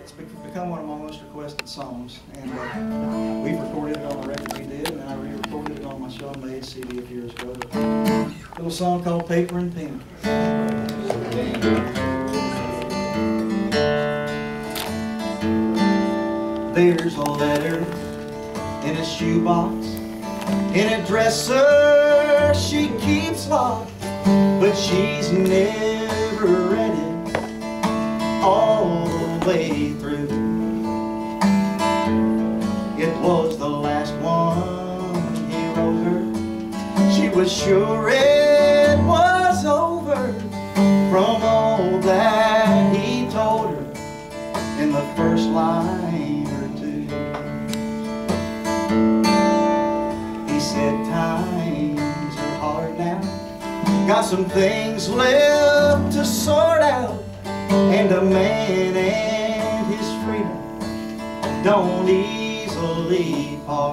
become one of my most requested songs, and we've recorded it on a record we did, and I re-recorded it on my Sean Made CD a few years ago. A little song called Paper and Pen. There's a letter in a shoebox, in a dresser she keeps locked, but she's never read it all the way through. It was the last one he wrote her. She was sure it was over from all that he told her in the first line or two. He said times are hard now, got some things left to sort out, and a man and his freedom don't easily part.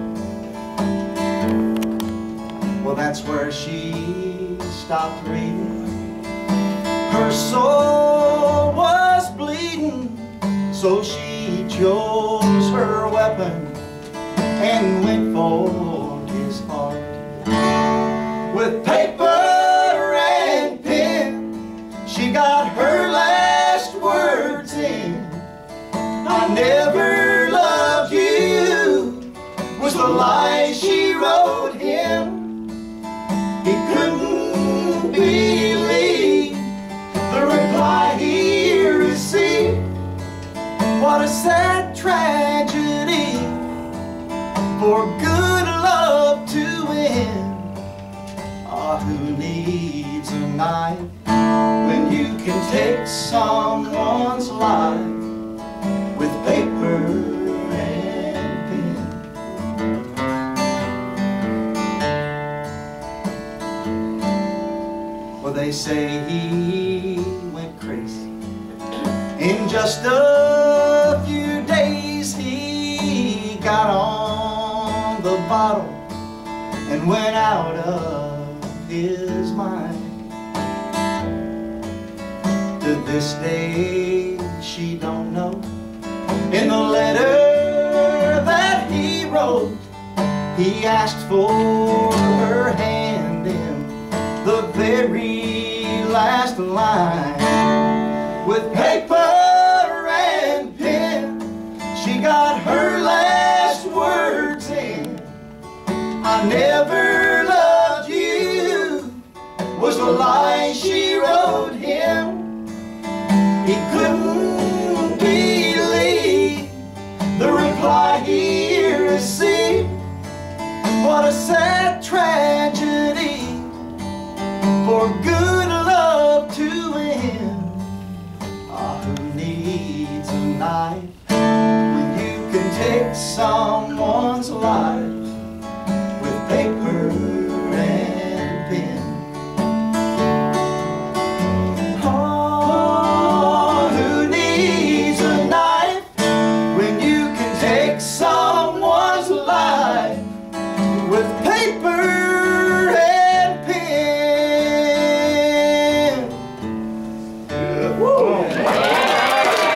Well, that's where she stopped reading. Her soul was bleeding, so she chose her weapon and went for his heart. With paper and pen, she got her last words in. I never loved you was the lie she wrote him. He couldn't believe the reply he received. What a sad tragedy for good love to end. Ah, who needs a knife when you can take someone's life with paper and pen? Well, they say he went crazy. In just a few days he got on the bottle and went out of his mind. To this day she don't know. In the letter that he wrote, he asked for her hand in the very last line. With paper and pen, she got her last words in. I never loved you was the lie she wrote him. He couldn't believe the reply he received. What a sad tragedy for good love to end. Ah, who needs a knife when you can take someone's life